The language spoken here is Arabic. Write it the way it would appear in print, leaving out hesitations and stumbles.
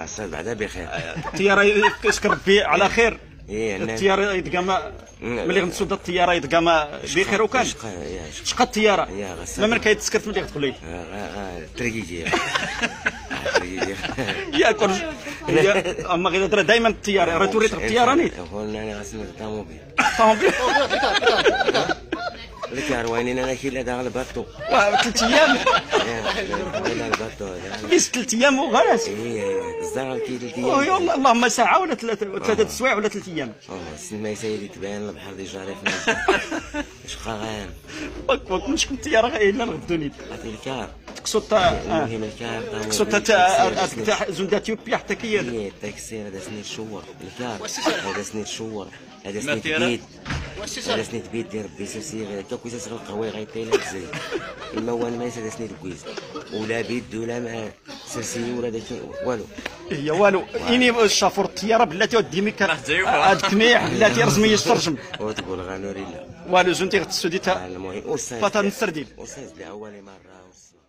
عسى بعدا بخير. الطياره يشكر ربي على خير. ايه الطياره يتقام ملي غنسود الطياره يتقام بخير وكان شقا الطياره ما من كيتسكت ملي تقول لي تريجي ياك اما غير هضره دائما الطياره راه توريت الطياره نيت قلنا انا غاسمي الطوموبيل طوموبيل لك روينين انا كي لا داغ الباطو 3 ايام لا الباطو بس 3 ايام وغلاس ايه الزهر كي 3 ايام يلا اللهم ساعه ولا 3 سوايع ولا 3 ايام السن ما يسيدي تبان البحر ديجا ريف اش قاغان وك من شكون الطياره غير لا نغدوني عطي الكار تقصد المهم الكار تقصد تاع زون اثيوبيا حتى كي التاكسي هذا سني الشور الكار هذا سني الشور هذا سني تبيت هذا سني تبيت دير ربي سير هكا كويس صغير القهوه غيطيل الزيت الموال ما يسد سني الكويس ولا بيد ولا مع سرسي ولا داك والو هي والو اني الشافور الطياره بلاتي وديميك هاد كميح بلاتي رزمي يترجم وتقول غنوري لا والو زون تيغتسو ديتا المهم فاتن السردين استاذ لاول مره